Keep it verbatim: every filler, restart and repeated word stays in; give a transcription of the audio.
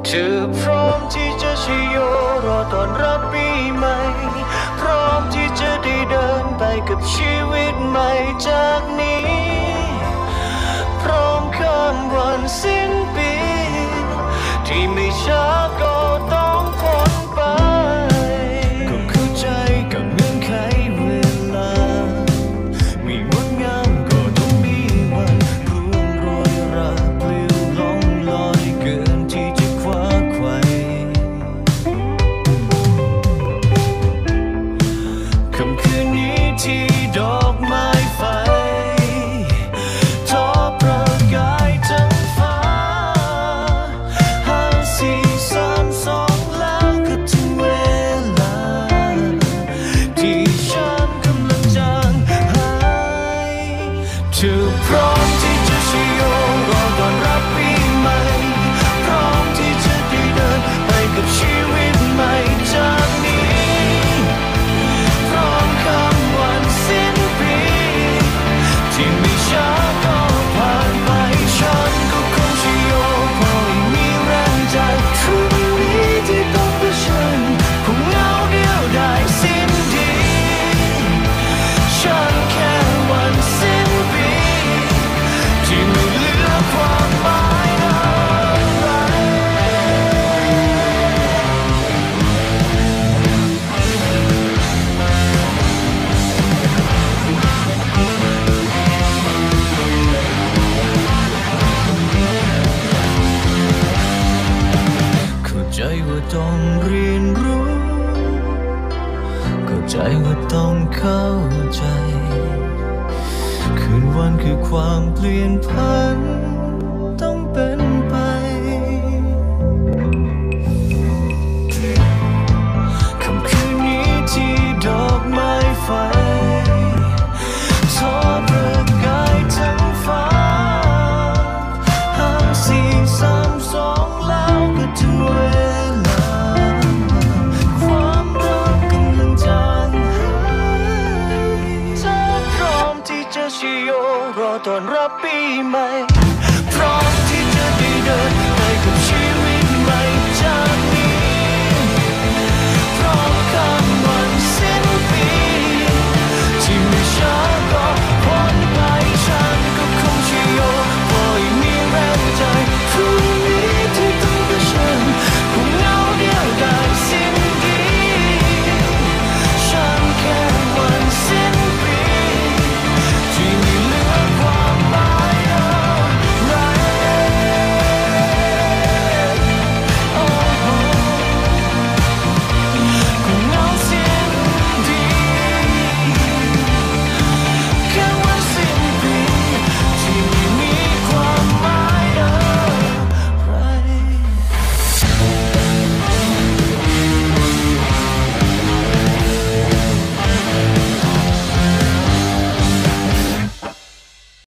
เธอพร้อมที่จะชโยรอต้อนรับปีใหม่พร้อมที่จะได้เดินไปกับชีวิตใหม่จากนี้พร้อมข้ามวันสิ้นปีที่ไม่ช้าก็ต้องพ้นไปก็เข้าใจกับเงื่อนไขเวลามีงดงามก็ต้องมีวันร่วงโรยราปลิวล่องลอยเกินที่จะคว้าไขว่ค่ำคืนนี้ที่ดอกไม้ไฟทอประกายทั้งฟ้าหาสีสันสองแล้วก็ถึงเวลาที่ฉันกำลังจางหายเธอพร้อมที่จะชโยรอต้อนรับปีใหม่พร้อมที่จะได้เดินไปกับชีวิตใหม่จากนี้พร้อมข้ามวันสิ้นปีที่ไม่ช้าก็ผ่านไปฉันก็คงชโยพอยังมีแรงใจพรุ่งนี้ที่ต้องเผชิญคงเหงาเดียวได้สิ้นดีฉันแค่วันสิ้นปีที่ไม่เหลือความหมายอะไรเข้าใจว่าต้องเรียนรู้เข้าใจว่าต้องเข้าใจคืนวันคือความเปลี่ยนผันต้องเป็นไปค่ำคืนนี้ที่ดอกไม้ไฟทอประกายทั้งฟ้าหาสีซ้ำสองแล้วก็ถึงเวลาความรักกำลังจางหายเธอพร้อมที่จะชโยรอต้อนรับปีใหม่